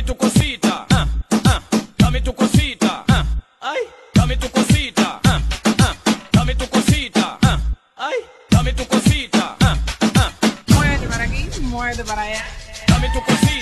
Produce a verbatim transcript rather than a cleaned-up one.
tu cosita, ah, ah, dame tu cosita, ah, ay, dame tu cosita, ah, ah, dame tu cosita, ah, ay, dame tu cosita, ah, ah, Muévete para aquí, muévete para allá. dame tu cosita.